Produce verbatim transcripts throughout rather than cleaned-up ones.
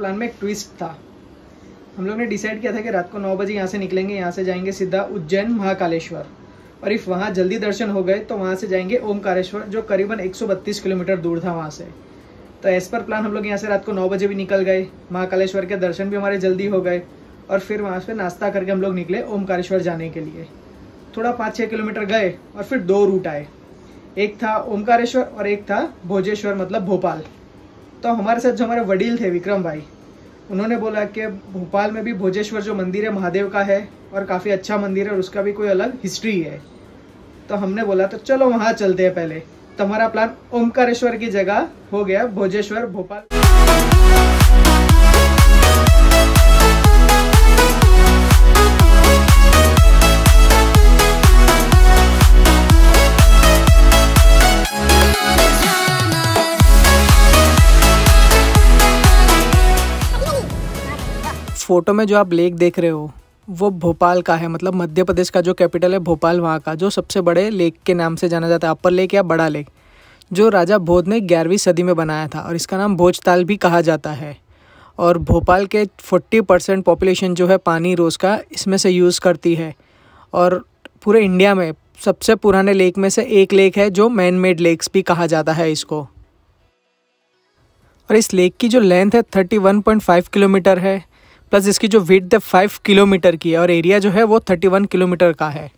Plan में एक twist था। हम लोग ने डिसाइड किया था कि रात को नौ बजे यहाँ से निकलेंगे, यहाँ से जाएंगे सीधा उज्जैन महाकालेश्वर, और इफ वहाँ जल्दी दर्शन हो गए तो वहाँ से जाएंगे ओमकारेश्वर, जो करीबन एक सौ बत्तीस किलोमीटर दूर था वहाँ से। तो एज पर प्लान हम लोग यहाँ से रात को नौ बजे भी निकल गए, महाकालेश्वर के दर्शन भी हमारे जल्दी हो गए, और फिर वहाँ से नाश्ता करके हम लोग निकले ओमकारेश्वर जाने के लिए। थोड़ा पाँच छः किलोमीटर गए और फिर दो रूट आए, एक था ओमकारेश्वर और एक था भोजेश्वर मतलब भोपाल। तो हमारे साथ जो हमारे वडील थे विक्रम भाई, उन्होंने बोला कि भोपाल में भी भोजेश्वर जो मंदिर है महादेव का है और काफ़ी अच्छा मंदिर है और उसका भी कोई अलग हिस्ट्री है। तो हमने बोला तो चलो वहाँ चलते हैं पहले। तो हमारा प्लान ओमकारेश्वर की जगह हो गया भोजेश्वर भोपाल। फोटो में जो आप लेक देख रहे हो वो भोपाल का है, मतलब मध्य प्रदेश का जो कैपिटल है भोपाल, वहाँ का जो सबसे बड़े लेक के नाम से जाना जाता है, अपर लेक या बड़ा लेक, जो राजा भोज ने ग्यारहवीं सदी में बनाया था और इसका नाम भोजताल भी कहा जाता है। और भोपाल के चालीस परसेंट पॉपुलेशन जो है पानी रोज़ का इसमें से यूज़ करती है, और पूरे इंडिया में सबसे पुराने लेक में से एक लेक है जो मैन मेड लेक्स भी कहा जाता है इसको। और इस लेक की जो लेंथ है इकतीस पॉइंट पाँच किलोमीटर है, प्लस इसकी जो विड्थ है पाँच किलोमीटर की है, और एरिया जो है वो इकतीस किलोमीटर का है।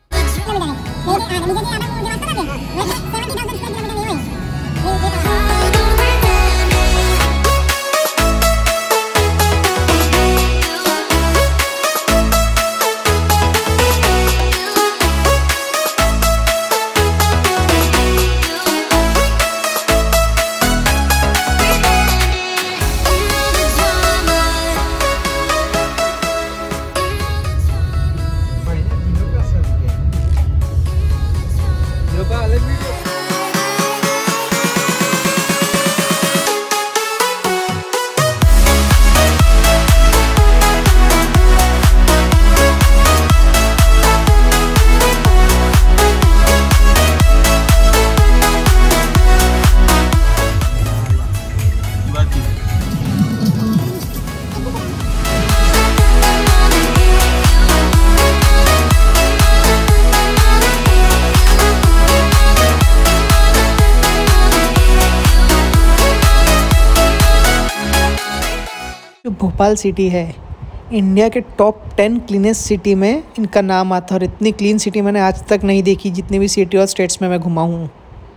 भोपाल सिटी है इंडिया के टॉप टेन क्लीनेस्ट सिटी में इनका नाम आता है, और इतनी क्लीन सिटी मैंने आज तक नहीं देखी जितनी भी सिटी और स्टेट्स में मैं घुमा हूँ।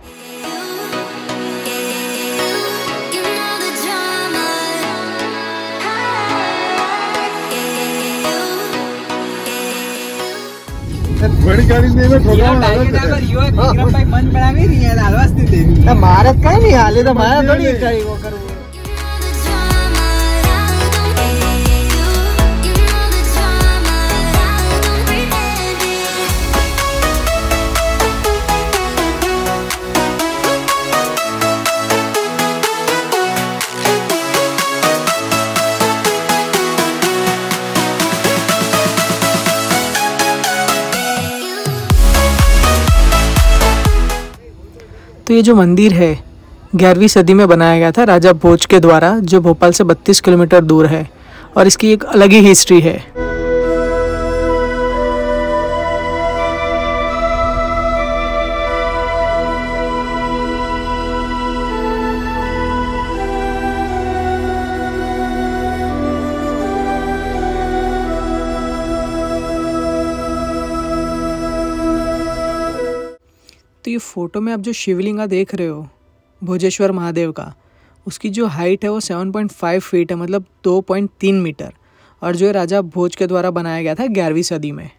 बड़ी गाड़ी नहीं में ठोका मन बड़ा भी नहीं है लालवास्ती देवी भारत का नहीं हाले तो माया थोड़ी चाहिए वो करूँ। तो ये जो मंदिर है ग्यारहवीं सदी में बनाया गया था राजा भोज के द्वारा, जो भोपाल से बत्तीस किलोमीटर दूर है, और इसकी एक अलग ही हिस्ट्री है। तो ये फ़ोटो में आप जो शिवलिंगा देख रहे हो भोजेश्वर महादेव का, उसकी जो हाइट है वो सात पॉइंट पाँच फीट है, मतलब दो पॉइंट तीन मीटर, और जो राजा भोज के द्वारा बनाया गया था ग्यारहवीं सदी में।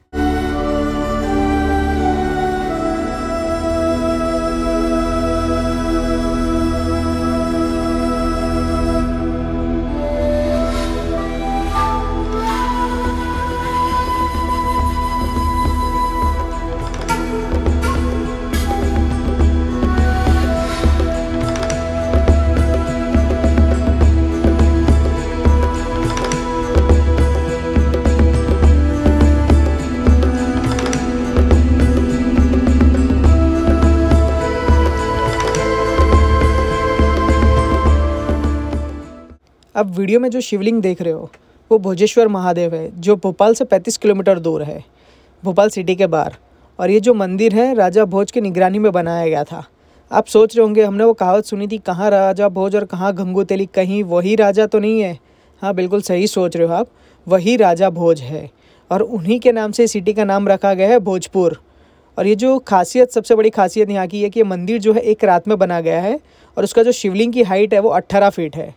अब वीडियो में जो शिवलिंग देख रहे हो वो भोजेश्वर महादेव है, जो भोपाल से पैंतीस किलोमीटर दूर है, भोपाल सिटी के बाहर। और ये जो मंदिर है राजा भोज की निगरानी में बनाया गया था। आप सोच रहे होंगे हमने वो कहावत सुनी थी, कहाँ राजा भोज और कहाँ गंगू तेली, कहीं वही राजा तो नहीं है? हाँ, बिल्कुल सही सोच रहे हो आप, वही राजा भोज है और उन्हीं के नाम से सिटी का नाम रखा गया है भोजपुर। और ये जो खासियत, सबसे बड़ी खासियत यहाँ की है कि ये मंदिर जो है एक रात में बना गया है और उसका जो शिवलिंग की हाइट है वो अट्ठारह फीट है।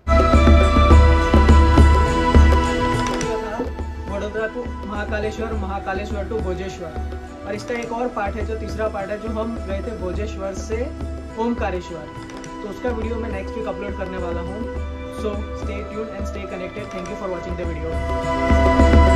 Vadodara to Mahakaleshwar, Mahakaleshwar to Bhojeshwar. और इसका एक और पार्ट है, जो तीसरा पार्ट है, जो हम गए थे भोजेश्वर से ओमकारेश्वर, तो उसका वीडियो मैं नेक्स्ट वीक अपलोड करने वाला हूँ। So stay tuned and stay connected. Thank you for watching the video.